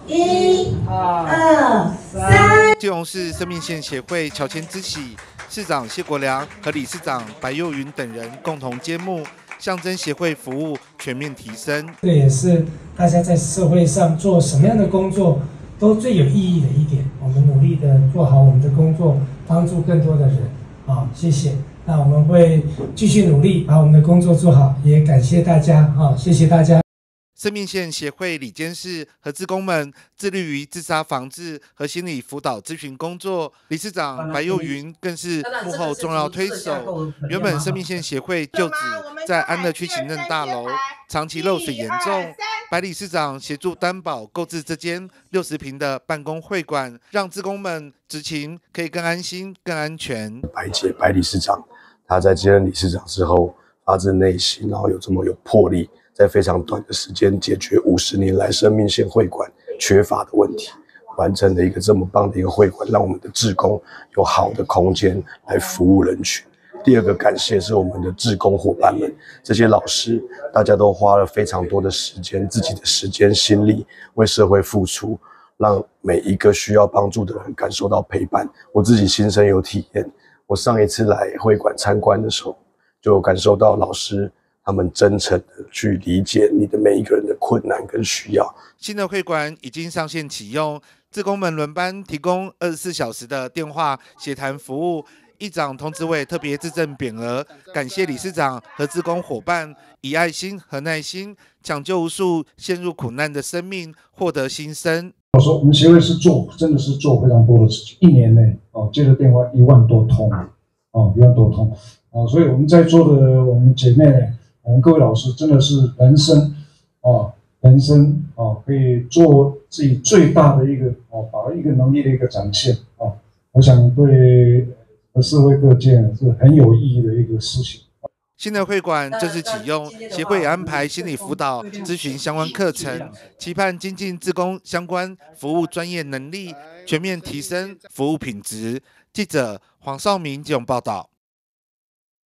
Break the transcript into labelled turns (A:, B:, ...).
A: 1、2、3。基隆市生命线协会乔迁之喜，市长谢国良和理事长白幼云等人共同揭幕，象征协会服务全面提升。
B: 这也是大家在社会上做什么样的工作都最有意义的一点。我们努力的做好我们的工作，帮助更多的人。谢谢。那我们会继续努力，把我们的工作做好，也感谢大家。谢谢大家。
A: 生命线协会理监事和志工们致力于自杀防治和心理辅导咨询工作，理事长白幼云更是幕后重要推手。原本生命线协会旧址在安乐区行政大楼，长期漏水严重，白理事长协助担保购置这间60坪的办公会馆，让志工们执勤可以更安心、更安全。
C: 白理事长他在接任理事长之后，发自内心，然后有这么有魄力，在非常短的时间解决50年来生命线会馆缺乏的问题，完成了一个这么棒的一个会馆，让我们的志工有好的空间来服务人群。第二个感谢是我们的志工伙伴们，这些老师大家都花了非常多的时间，自己的时间心力为社会付出，让每一个需要帮助的人感受到陪伴。我自己亲身有体验，我上一次来会馆参观的时候，就感受到老师他们真诚的去理解你的每一个人的困难跟需要。
A: 新的会馆已经上线启用，志工们轮班提供24小时的电话协谈服务。议长童子伟特别致赠匾额，感谢理事长和志工伙伴以爱心和耐心抢救无数陷入苦难的生命，获得新生。
D: 我说我们协会真的是做非常多的事情，一年内接的电话1万多通，1万多通所以我们在座的我们姐妹，我们各位老师真的是人生可以做自己最大的一个把一个能力的一个展现我想对社会各界是很有意义的一个事情。
A: 新的会馆正式启用，协会也安排心理辅导、咨询相关课程，期盼精进志工相关服务专业能力，全面提升服务品质。记者黄少明基隆报道。